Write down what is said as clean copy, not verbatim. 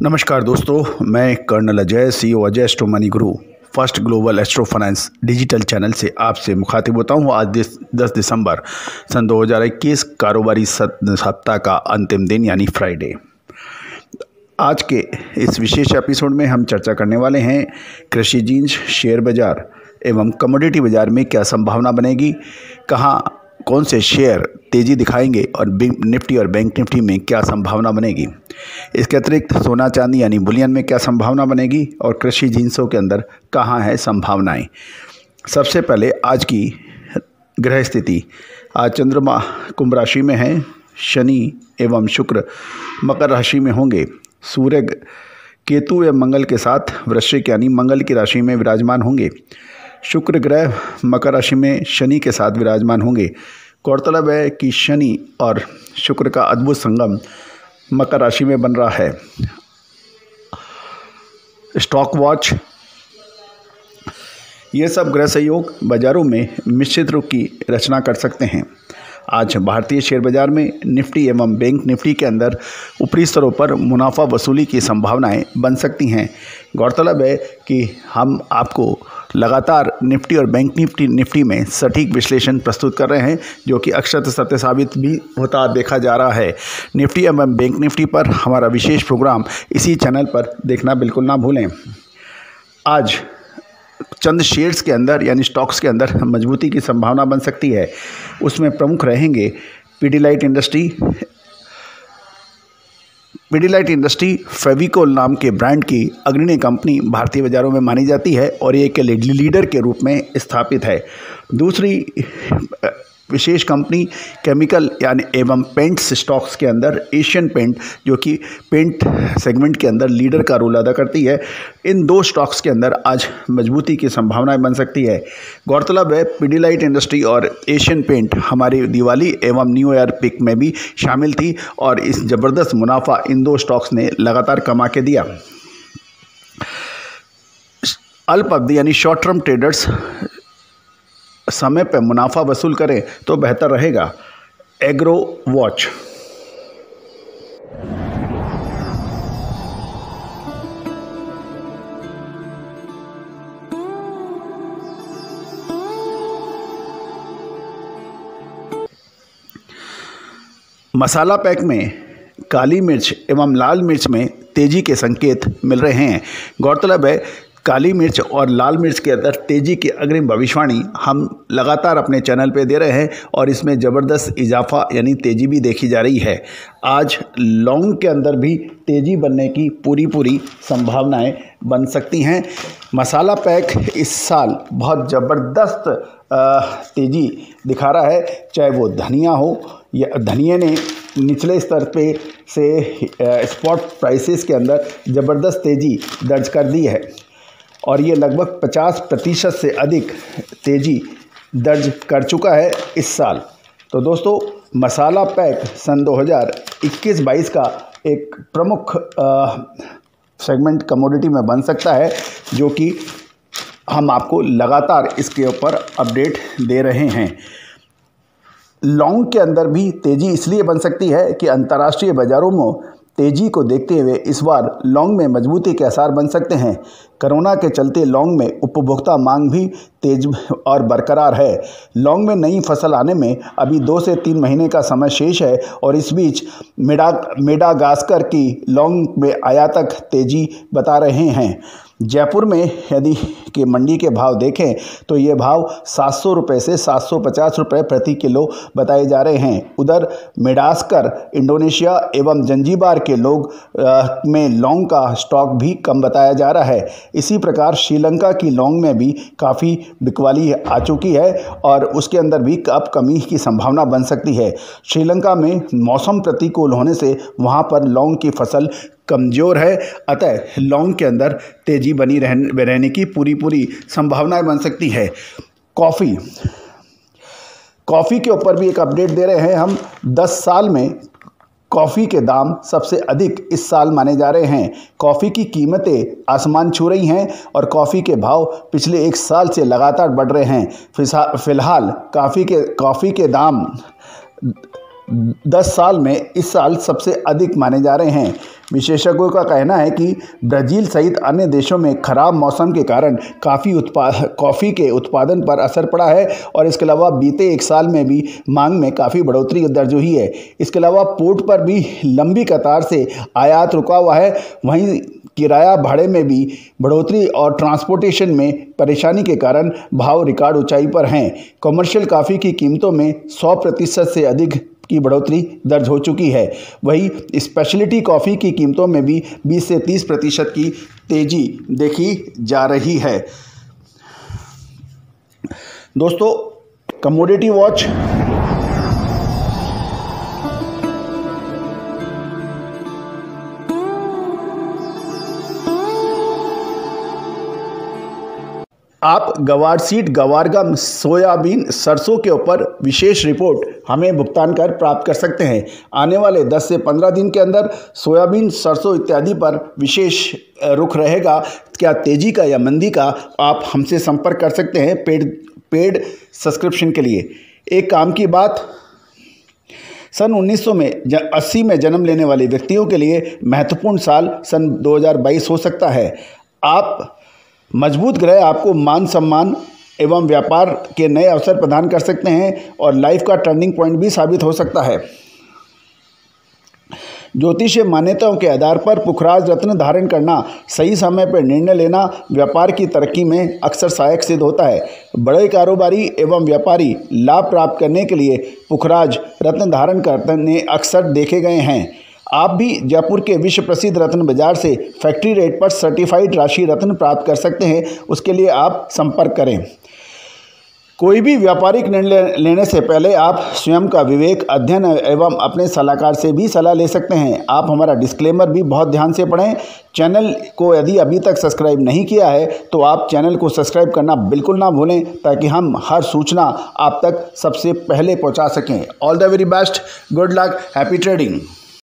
नमस्कार दोस्तों, मैं colonel Ajay, CEO Ajay astro money guru first global astro finance digital channel से आपसे मुखातिब होता हूँ। आज 10 दिसंबर सन 2021 कारोबारी सप्ताह का अंतिम दिन यानी फ्राइडे। आज के इस विशेष एपिसोड में हम चर्चा करने वाले हैं कृषि जिंस शेयर बाजार एवं कमोडिटी बाजार में क्या संभावना बनेगी, कहाँ कौन से शेयर तेज़ी दिखाएंगे और निफ्टी और बैंक निफ्टी में क्या संभावना बनेगी। इसके अतिरिक्त सोना चांदी यानी बुलियन में क्या संभावना बनेगी और कृषि जिंसों के अंदर कहाँ है संभावनाएं। सबसे पहले आज की ग्रह स्थिति। आज चंद्रमा कुंभ राशि में है, शनि एवं शुक्र मकर राशि में होंगे, सूर्य केतु एवं मंगल के साथ वृश्चिक यानी मंगल की राशि में विराजमान होंगे, शुक्र ग्रह मकर राशि में शनि के साथ विराजमान होंगे। गौरतलब है कि शनि और शुक्र का अद्भुत संगम मकर राशि में बन रहा है। स्टॉक वॉच, ये सब ग्रह सहयोग बाजारों में निश्चित रूप की रचना कर सकते हैं। आज भारतीय शेयर बाजार में निफ्टी एवं बैंक निफ्टी के अंदर ऊपरी स्तरों पर मुनाफा वसूली की संभावनाएं बन सकती हैं। गौरतलब है कि हम आपको लगातार निफ्टी और बैंक निफ्टी में सटीक विश्लेषण प्रस्तुत कर रहे हैं, जो कि अक्षर सत्य साबित भी होता देखा जा रहा है। निफ्टी एवं बैंक निफ्टी पर हमारा विशेष प्रोग्राम इसी चैनल पर देखना बिल्कुल ना भूलें। आज चंद शेयर्स के अंदर यानी स्टॉक्स के अंदर मजबूती की संभावना बन सकती है। उसमें प्रमुख रहेंगे पीडीलाइट इंडस्ट्री फेविकोल नाम के ब्रांड की अग्रणी कंपनी भारतीय बाजारों में मानी जाती है और ये एक लीडर के रूप में स्थापित है। दूसरी विशेष कंपनी केमिकल यानी एवं पेंट्स स्टॉक्स के अंदर एशियन पेंट, जो कि पेंट सेगमेंट के अंदर लीडर का रोल अदा करती है। इन दो स्टॉक्स के अंदर आज मजबूती की संभावनाएं बन सकती है। गौरतलब है पीडीलाइट इंडस्ट्री और एशियन पेंट हमारी दिवाली एवं न्यू ईयर पिक में भी शामिल थी और इस ज़बरदस्त मुनाफा इन दो स्टॉक्स ने लगातार कमा के दिया। अल्प अवधि यानी शॉर्ट टर्म ट्रेडर्स समय पर मुनाफा वसूल करें तो बेहतर रहेगा। एग्रो वॉच, मसाला पैक में काली मिर्च एवं लाल मिर्च में तेजी के संकेत मिल रहे हैं। गौरतलब है काली मिर्च और लाल मिर्च के अंदर तेजी की अग्रिम भविष्यवाणी हम लगातार अपने चैनल पे दे रहे हैं और इसमें ज़बरदस्त इजाफा यानी तेजी भी देखी जा रही है। आज लौंग के अंदर भी तेजी बनने की पूरी संभावनाएं बन सकती हैं। मसाला पैक इस साल बहुत ज़बरदस्त तेजी दिखा रहा है, चाहे वो धनिया हो या धनिया ने निचले स्तर पे से स्पॉट प्राइसेस के अंदर ज़बरदस्त तेज़ी दर्ज कर दी है और ये लगभग 50% से अधिक तेज़ी दर्ज कर चुका है इस साल। तो दोस्तों, मसाला पैक सन 2021-22 का एक प्रमुख सेगमेंट कमोडिटी में बन सकता है, जो कि हम आपको लगातार इसके ऊपर अपडेट दे रहे हैं। लौंग के अंदर भी तेज़ी इसलिए बन सकती है कि अंतर्राष्ट्रीय बाज़ारों में तेज़ी को देखते हुए इस बार लौंग में मजबूती के आसार बन सकते हैं। कोरोना के चलते लौंग में उपभोक्ता मांग भी तेज और बरकरार है। लौंग में नई फसल आने में अभी 2 से 3 महीने का समय शेष है और इस बीच मेडागास्कर की लौंग में आयातक तेजी बता रहे हैं। जयपुर में यदि के मंडी के भाव देखें तो ये भाव 700 रुपये से 750 रुपये प्रति किलो बताए जा रहे हैं। उधर मेडागास्कर, इंडोनेशिया एवं जंजीबार के लोग में लौंग का स्टॉक भी कम बताया जा रहा है। इसी प्रकार श्रीलंका की लौंग में भी काफ़ी बिकवाली आ चुकी है और उसके अंदर भी अब कमी की संभावना बन सकती है। श्रीलंका में मौसम प्रतिकूल होने से वहाँ पर लौंग की फसल कमज़ोर है, अतः लौंग के अंदर तेज़ी बनी रहने की पूरी संभावनाएं बन सकती है। कॉफ़ी के ऊपर भी एक अपडेट दे रहे हैं हम। 10 साल में कॉफ़ी के दाम सबसे अधिक इस साल माने जा रहे हैं। कॉफ़ी की कीमतें आसमान छू रही हैं और कॉफ़ी के भाव पिछले 1 साल से लगातार बढ़ रहे हैं। फिलहाल कॉफ़ी के दाम 10 साल में इस साल सबसे अधिक माने जा रहे हैं। विशेषज्ञों का कहना है कि ब्राज़ील सहित अन्य देशों में खराब मौसम के कारण कॉफ़ी के उत्पादन पर असर पड़ा है और इसके अलावा बीते 1 साल में भी मांग में काफ़ी बढ़ोतरी दर्ज हुई है। इसके अलावा पोर्ट पर भी लंबी कतार से आयात रुका हुआ है। वहीं किराया भाड़े में भी बढ़ोतरी और ट्रांसपोर्टेशन में परेशानी के कारण भाव रिकॉर्ड ऊंचाई पर हैं। कमर्शियल कॉफ़ी की कीमतों में 100% से अधिक की बढ़ोतरी दर्ज हो चुकी है। वहीं स्पेशलिटी कॉफ़ी की कीमतों में भी 20 से 30% की तेज़ी देखी जा रही है। दोस्तों, कमोडिटी वॉच आप गवार सीड, गवारगम, सोयाबीन, सरसों के ऊपर विशेष रिपोर्ट हमें भुगतान कर प्राप्त कर सकते हैं। आने वाले 10 से 15 दिन के अंदर सोयाबीन, सरसों इत्यादि पर विशेष रुख रहेगा। क्या तेजी का या मंदी का, आप हमसे संपर्क कर सकते हैं पेड सब्सक्रिप्शन के लिए। एक काम की बात, सन 1980 में जन्म लेने वाले व्यक्तियों के लिए महत्वपूर्ण साल सन 2022 हो सकता है। आप मजबूत ग्रह आपको मान सम्मान एवं व्यापार के नए अवसर प्रदान कर सकते हैं और लाइफ का टर्निंग पॉइंट भी साबित हो सकता है। ज्योतिषीय मान्यताओं के आधार पर पुखराज रत्न धारण करना, सही समय पर निर्णय लेना व्यापार की तरक्की में अक्सर सहायक सिद्ध होता है। बड़े कारोबारी एवं व्यापारी लाभ प्राप्त करने के लिए पुखराज रत्न धारण करने अक्सर देखे गए हैं। आप भी जयपुर के विश्व प्रसिद्ध रत्न बाजार से फैक्ट्री रेट पर सर्टिफाइड राशि रत्न प्राप्त कर सकते हैं। उसके लिए आप संपर्क करें। कोई भी व्यापारिक निर्णय लेने से पहले आप स्वयं का विवेक, अध्ययन एवं अपने सलाहकार से भी सलाह ले सकते हैं। आप हमारा डिस्क्लेमर भी बहुत ध्यान से पढ़ें। चैनल को यदि अभी तक सब्सक्राइब नहीं किया है तो आप चैनल को सब्सक्राइब करना बिल्कुल ना भूलें, ताकि हम हर सूचना आप तक सबसे पहले पहुंचा सकें। All the very best, good luck, happy trading.